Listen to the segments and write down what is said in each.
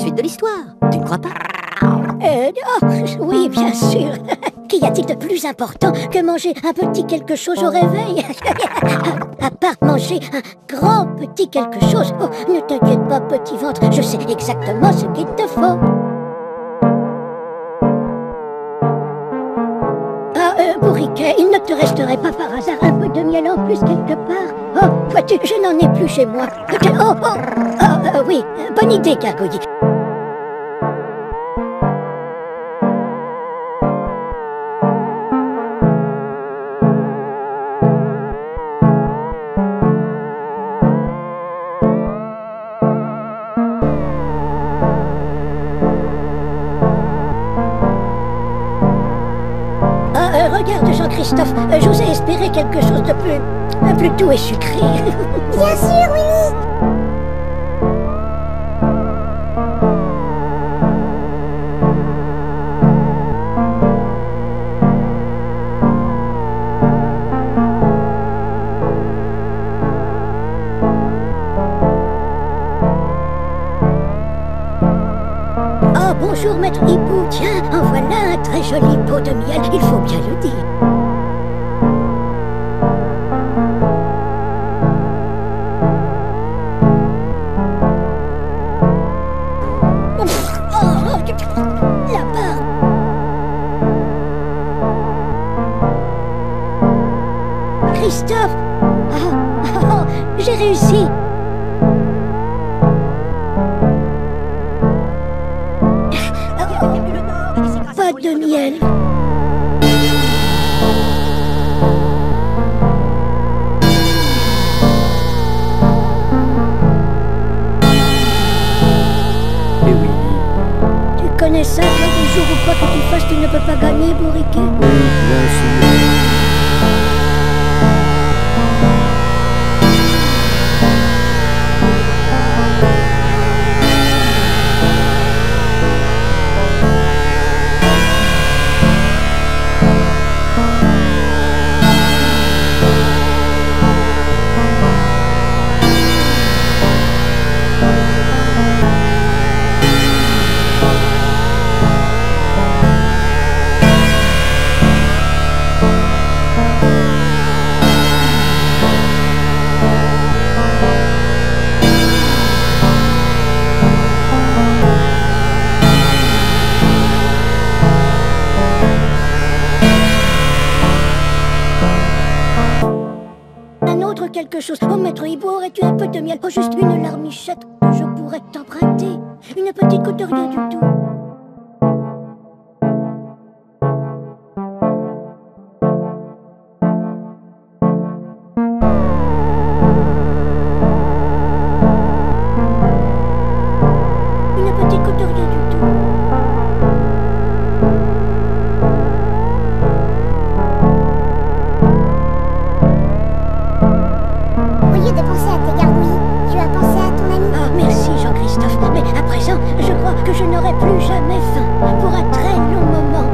suite de l'histoire. Tu ne crois pas? Oh, oui, bien sûr. Qu'y a-t-il de plus important que manger un petit quelque chose au réveil? À part manger un grand petit quelque chose. Oh, ne t'inquiète pas, petit ventre, je sais exactement ce qu'il te faut. Bourriquet, il ne te resterait pas par hasard un peu de miel en plus quelque part? Oh, vois-tu, je n'en ai plus chez moi. Oui, bonne idée, Gargouillis. Regarde, Jean-Christophe, j'osais espérer quelque chose de plus doux et sucré. Bien sûr, Winnie. Oh, bonjour, maître Hibou. Tiens, en voilà un très joli pot de miel, il faut bien le dire. La barbe. Christophe. J'ai réussi. Pas de miel. Et oui. Tu connais ça, toi, du jour ou quoi que tu fasses, tu ne peux pas gagner, Bourriquet? Oui, bien sûr. Quelque chose. Oh, maître Hibou, aurais-tu un peu de miel? Oh, juste une larmichette que je pourrais t'emprunter. Une petite goutte de rien du tout. Une petite goutte de rien du tout. De penser à tes gargouillis, tu as pensé à ton ami. Ah, merci Jean-Christophe. Mais à présent, je crois que je n'aurai plus jamais faim pour un très long moment.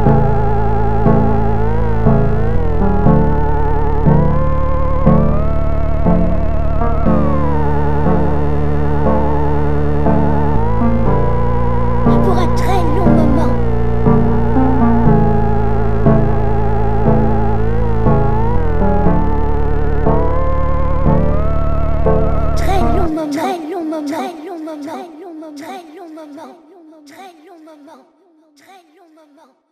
Pour un très long moment. Très long moment, très long moment, très long moment, très long moment, très long moment, très long moment, très long moment.